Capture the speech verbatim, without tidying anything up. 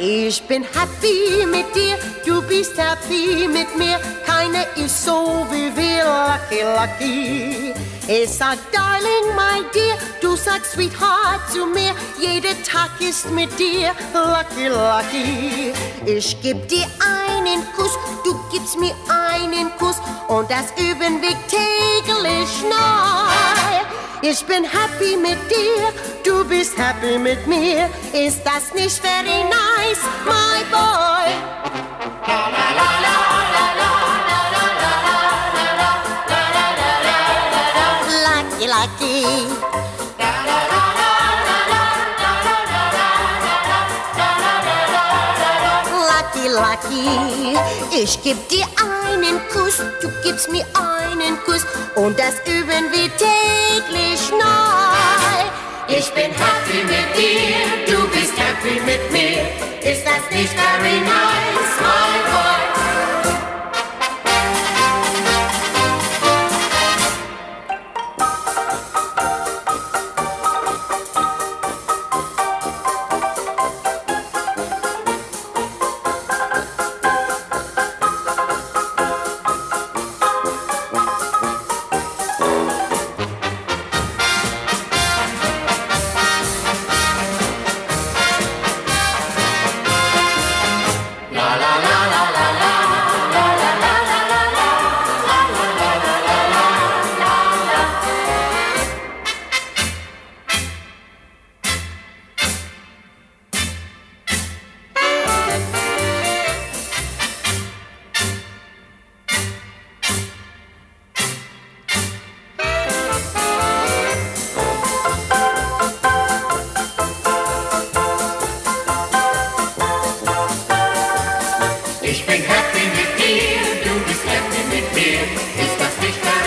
Ich bin happy mit dir, du bist happy mit mir. Keiner ist so wie wir, lucky, lucky. Ich sag Darling, my dear, du sagst Sweetheart zu mir. Jeder Tag ist mit dir, lucky, lucky. Ich geb dir einen Kuss, du gibst mir einen Kuss. Und das üben wir täglich neu. Ich bin happy mit dir, du bist happy mit mir. Ist das nicht very nice, my boy? La, la, la, la, la, la, la, la, la, la, la, lucky, lucky. Lucky, lucky. Ich geb dir einen Kuss, du gibst mir einen Kuss. Und das üben wir täglich neu. Ich bin happy mit dir, du bist happy mit mir. Ist das nicht very nice, my boy? Ich bin happy mit dir, du bist happy mit mir. Ist das nicht wahr?